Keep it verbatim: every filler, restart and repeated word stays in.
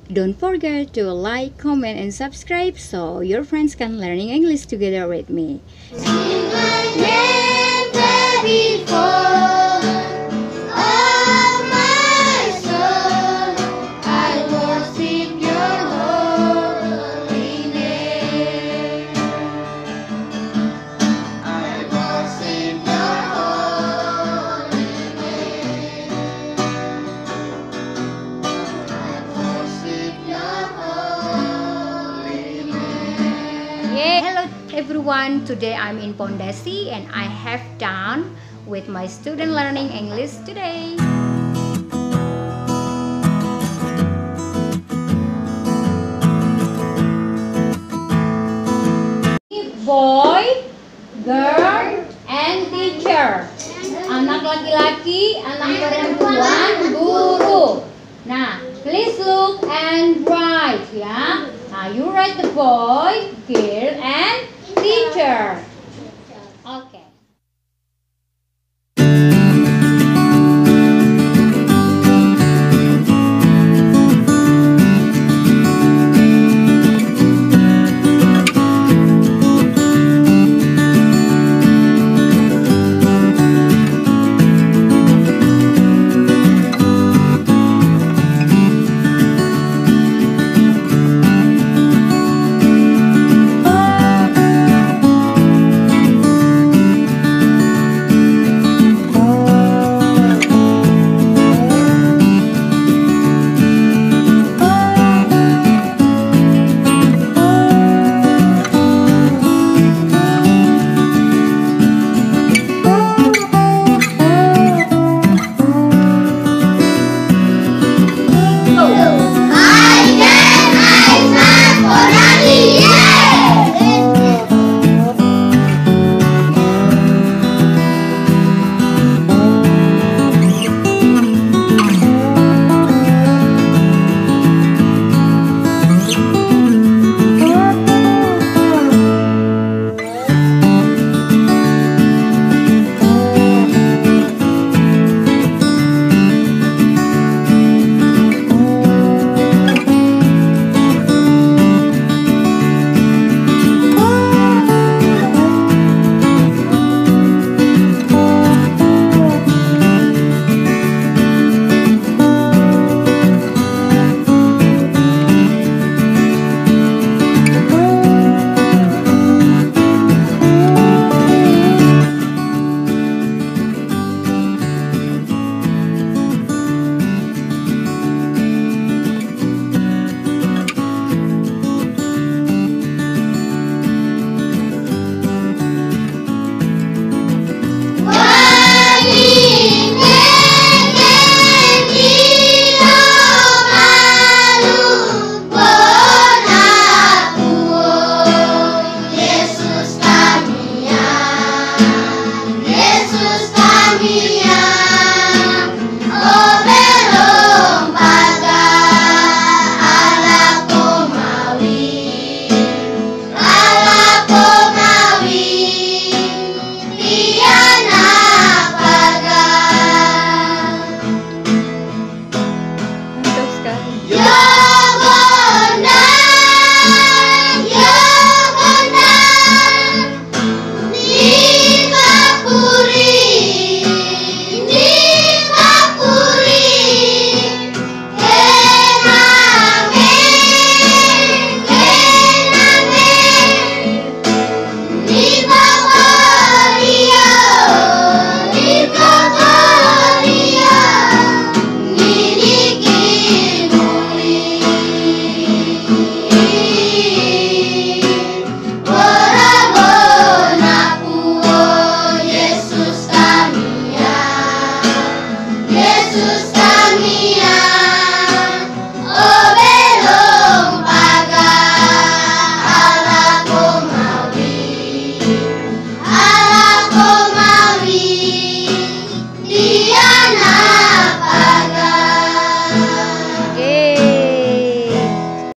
Don't forget to like, comment, and subscribe so your friends can learning English together with me. Sing my name before, oh my soul, I worship your holy name. I worship your holy name. I worship your holy name. Yay! Hello everyone, today I'm in Pondasi and I have done with my student learning English today. Boy, girl, and teacher. Anak laki-laki, anak perempuan, guru. Nah, please look and write ya. Nah, you write the boy, girl, and teacher. Okay. Mantap sekali. Yo!